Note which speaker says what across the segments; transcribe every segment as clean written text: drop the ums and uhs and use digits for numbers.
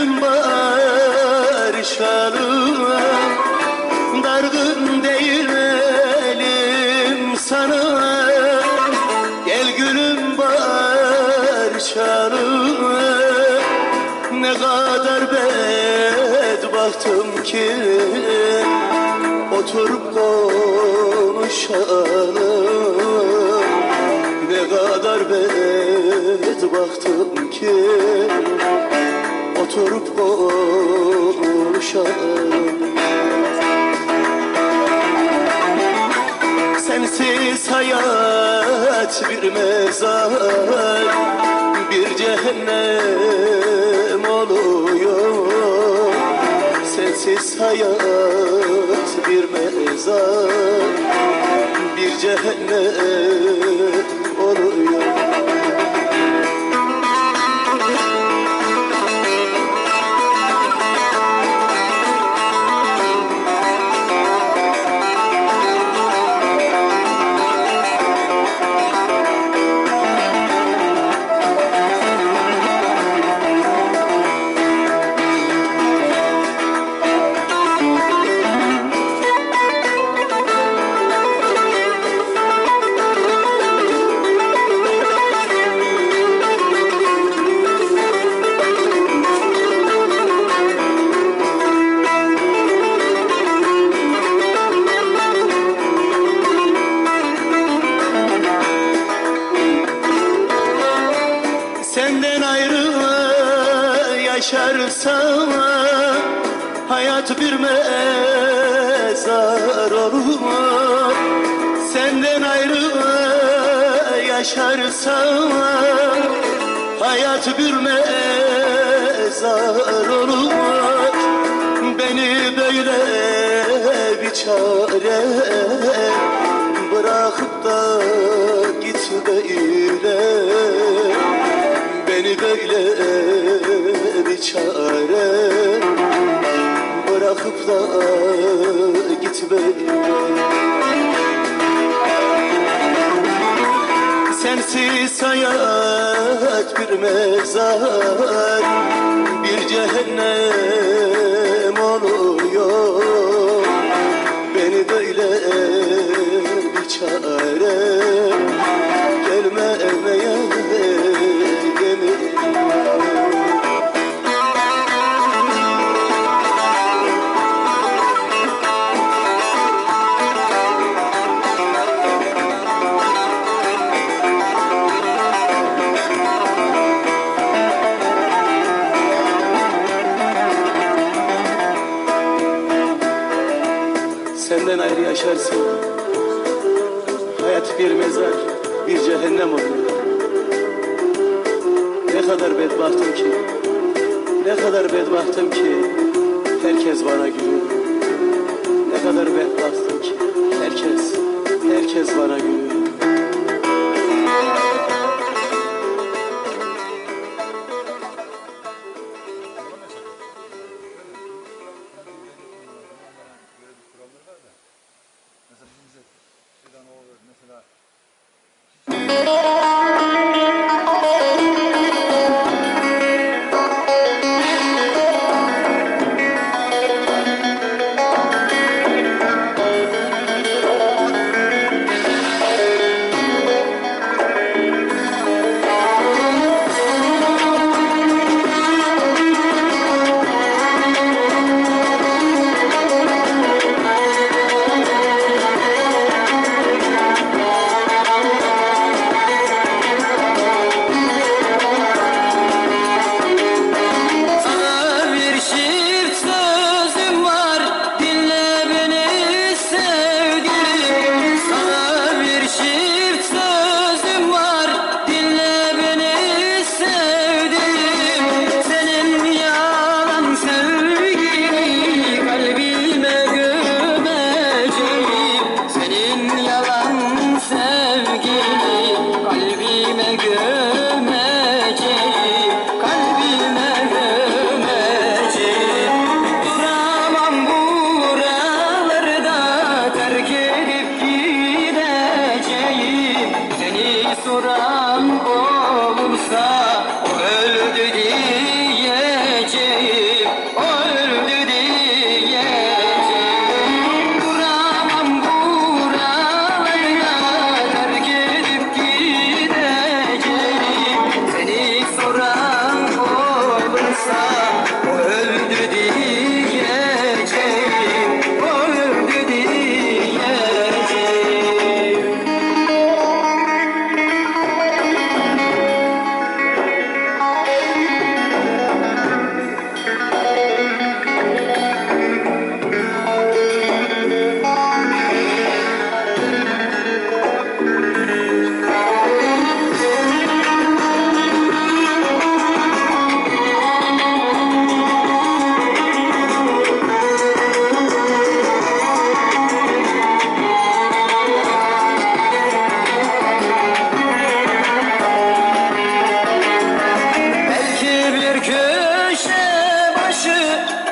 Speaker 1: gülüm barışalım, dargın değilim sana. Gel gülüm barışalım, ne kadar bedbahtım ki oturup konuşalım. Ne kadar bedbahtım ki oturup konuşalım. Sensiz hayat bir mezar, bir cehennem oluyor. Sensiz hayat bir mezar, bir cehennem oluyor. Senden ayrı yaşarsam hayat bir mezar olur. Senden ayrı yaşarsam hayat bir mezar olur. Beni böyle bir çare bırakıp da gitme ile. Beni böyle bir çare bırakıp da gitme. Sensiz hayat bir mezar, bir cehennem oluyor. Beni böyle bir çare gelmemeye senden ayrı yaşarsın, hayat bir mezar, bir cehennem oluyor. Ne kadar bedbahtım ki, ne kadar bedbahtım ki herkes bana gülüyor. Ne kadar bedbahtım ki herkes bana gülüyor.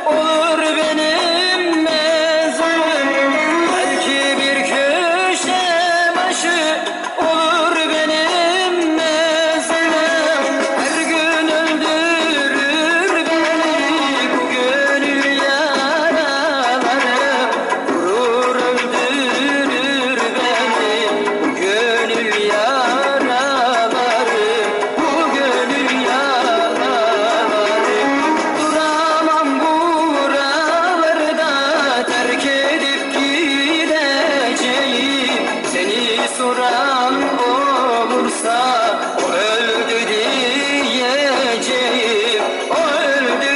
Speaker 1: olur benim mezarım. Belki bir köşe başı olur benim mezarım. Her gün öldürür beni bu gönül yaraları. Vurur öldürür beni bu gönül yaraları. Bu gönül yaraları. Duramam buralarda, terk edip gideceğim. Seni soran olursa o öldü diyeceğim. O öldü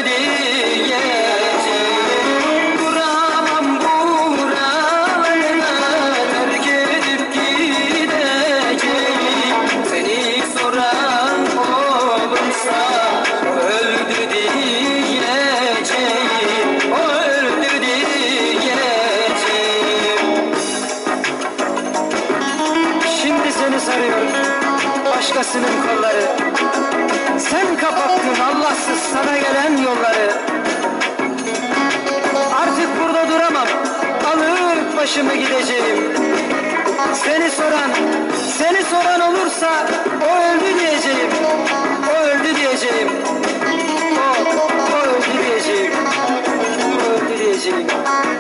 Speaker 1: diyeceğim. Duramam buralarda, terk edip gideceğim. Seni soran olursa o öldü diyeceğim. O öldü diyeceğim. Şimdi seni sarıyorum, başkasının kolları. Sen kapattın Allahsız sana gelen yolları. Artık burada duramam, alıp başımı gideceğim. Seni soran olursa o öldü diyeceğim. O öldü diyeceğim. O öldü diyeceğim. O öldü diyeceğim.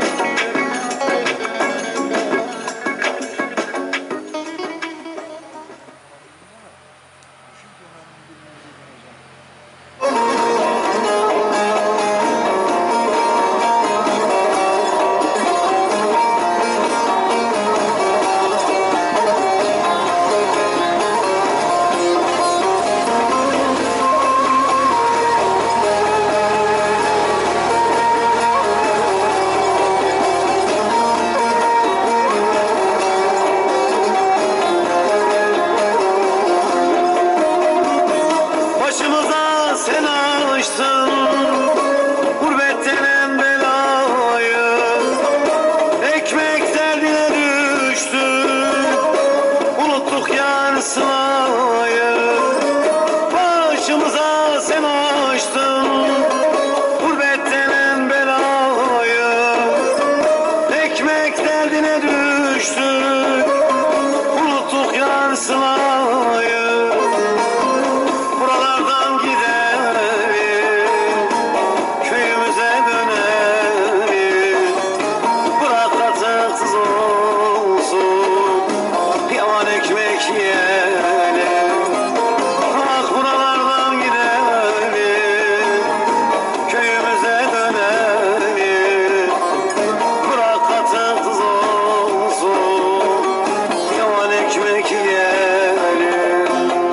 Speaker 1: Başımıza sen açtın gurbetten belayı. Ekmek derdine düştük, unuttuk yar sılayı. Başımıza sen açtın gurbetten belayı. Ekmek derdine düştük, unuttuk yar sılayı. Buralardan gidelim, köyümüze dönelim. Bırak artık olsun, yavan ekmek yiyelim. Bak buralardan gidelim, köyümüze dönelim. Bırak artık olsun, yavan ekmek yiyelim.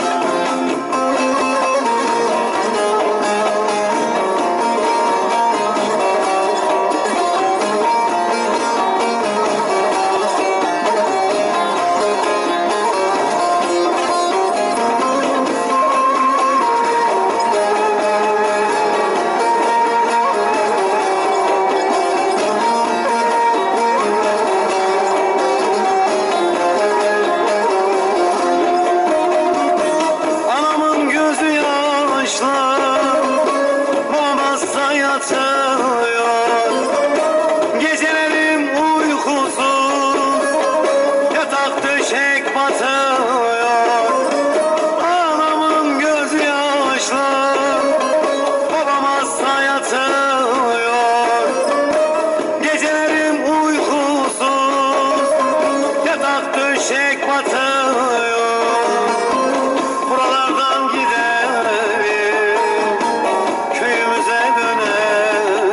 Speaker 1: Anamın gözü yaşlı, babası yatıyor. Gecelerim uykusuz, yatak döşek batıyor. Anamın gözü yaşlı, babam hasta yatıyor. Gecelerim uykusuz, yatak döşek batıyor. Buralardan gidelim, köyümüze dönelim.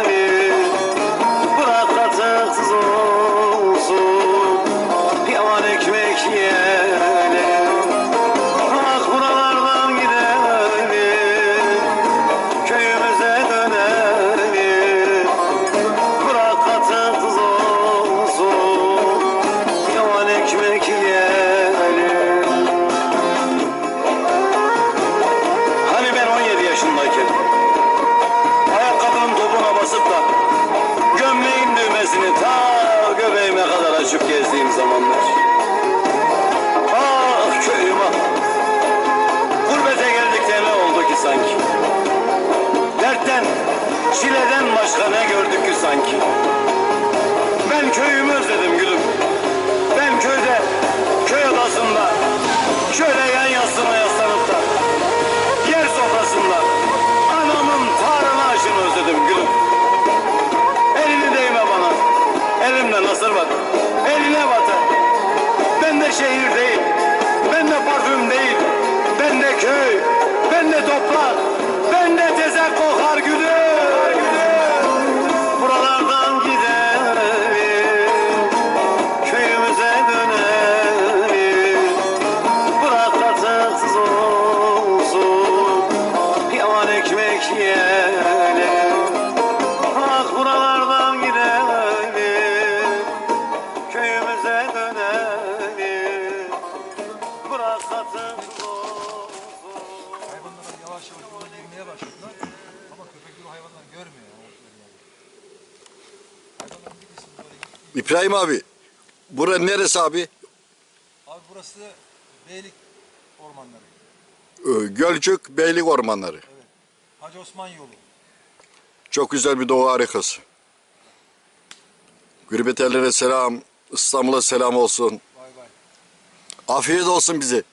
Speaker 2: çileden başka ne gördük ki sanki? Ben köyümü özledim gülüm. Ben köyde, köy odasında, şöyle yan yastıma yaslanıp da yer sofrasında anamın tarhana aşını özledim gülüm. Elini değme bana, elimden nasır bak, eline batır. Ben de şehir değil, ben de parfüm değil, ben de köy, ben de toprak, ben de tezek kokar gülüm. Buralardan gidelim, köyümüze dönelim. Bırak katıksız olsun, yavan ekmek yiyelim. Bak buralardan gidelim, köyümüze dönelim. Bırak katıksız olsun.
Speaker 3: Hayvanlar yavaş yavaş yola girmeye başladılar. Ama köpekler o hayvanları görmüyor. Hayvanların bir kısmı böyle gitti.
Speaker 4: İbrahim abi, bura neresi abi?
Speaker 3: Abi burası Beylik ormanları.
Speaker 4: Gölcük Beylik Ormanları.
Speaker 3: Evet. Hacı Osman yolu.
Speaker 4: Çok güzel bir doğa harikası. Gurbetellere selam, İstanbul'a selam olsun.
Speaker 3: Vay vay.
Speaker 4: Afiyet olsun bize.